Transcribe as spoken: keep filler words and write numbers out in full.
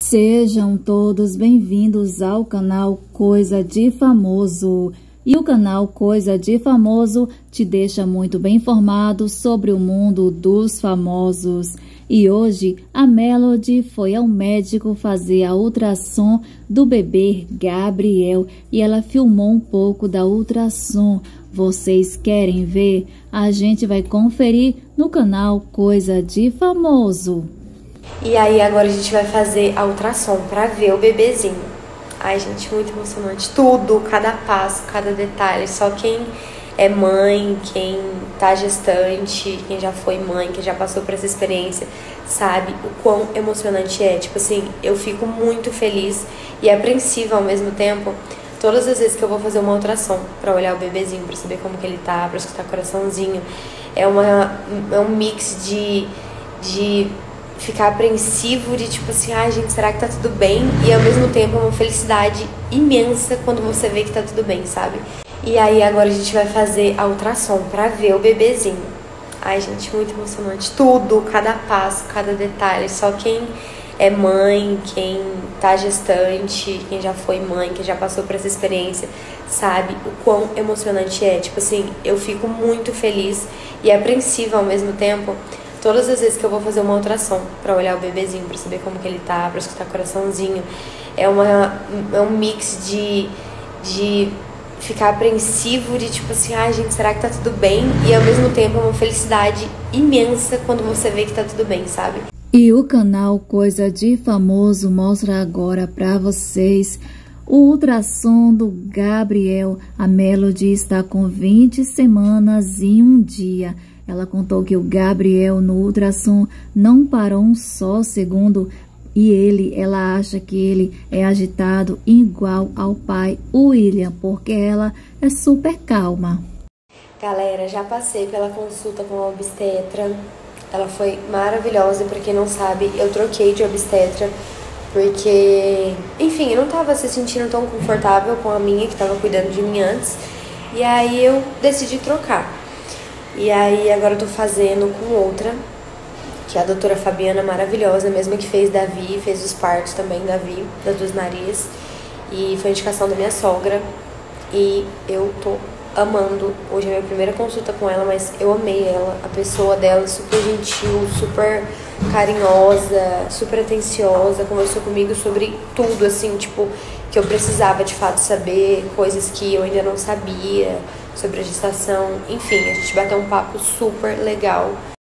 Sejam todos bem-vindos ao canal Coisa de Famoso. E o canal Coisa de Famoso te deixa muito bem informado sobre o mundo dos famosos. E hoje a Melody foi ao médico fazer a ultrassom do bebê Gabriel e ela filmou um pouco da ultrassom. Vocês querem ver? A gente vai conferir no canal Coisa de Famoso. E aí agora a gente vai fazer a ultrassom pra ver o bebezinho. Ai, gente, muito emocionante. Tudo, cada passo, cada detalhe. Só quem é mãe, quem tá gestante, quem já foi mãe, quem já passou por essa experiência, sabe o quão emocionante é. Tipo assim, eu fico muito feliz e apreensiva ao mesmo tempo todas as vezes que eu vou fazer uma ultrassom pra olhar o bebezinho, pra saber como que ele tá, pra escutar o coraçãozinho. É, uma, é um mix de... de ficar apreensivo de tipo assim, ai gente, será que tá tudo bem? E ao mesmo tempo é uma felicidade imensa quando você vê que tá tudo bem, sabe? E aí agora a gente vai fazer a ultrassom pra ver o bebezinho. Ai gente, muito emocionante. Tudo, cada passo, cada detalhe. Só quem é mãe, quem tá gestante, quem já foi mãe, quem já passou por essa experiência, sabe o quão emocionante é. Tipo assim, eu fico muito feliz e apreensiva ao mesmo tempo todas as vezes que eu vou fazer uma ultrassom pra olhar o bebezinho, pra saber como que ele tá, pra escutar o coraçãozinho. É, uma, é um mix de, de ficar apreensivo de tipo assim, ai gente, será que tá tudo bem? E ao mesmo tempo é uma felicidade imensa quando você vê que tá tudo bem, sabe? E o canal Coisa de Famoso mostra agora pra vocês o ultrassom do Gabriel. A Melody está com vinte semanas e um dia. Ela contou que o Gabriel no ultrassom não parou um só segundo e ele, ela acha que ele é agitado igual ao pai William, porque ela é super calma. Galera, já passei pela consulta com a obstetra, ela foi maravilhosa. Pra quem não sabe, eu troquei de obstetra porque, enfim, eu não tava se sentindo tão confortável com a minha, que tava cuidando de mim antes, e aí eu decidi trocar. E aí agora eu tô fazendo com outra, que é a doutora Fabiana, maravilhosa, a mesma que fez Davi, fez os partos também, Davi, das duas Marias. E foi indicação da minha sogra. E eu tô amando. Hoje é a minha primeira consulta com ela, mas eu amei ela. A pessoa dela super gentil, super carinhosa, super atenciosa. Conversou comigo sobre tudo, assim, tipo, que eu precisava de fato saber, coisas que eu ainda não sabia sobre a gestação. Enfim, a gente bateu um papo super legal.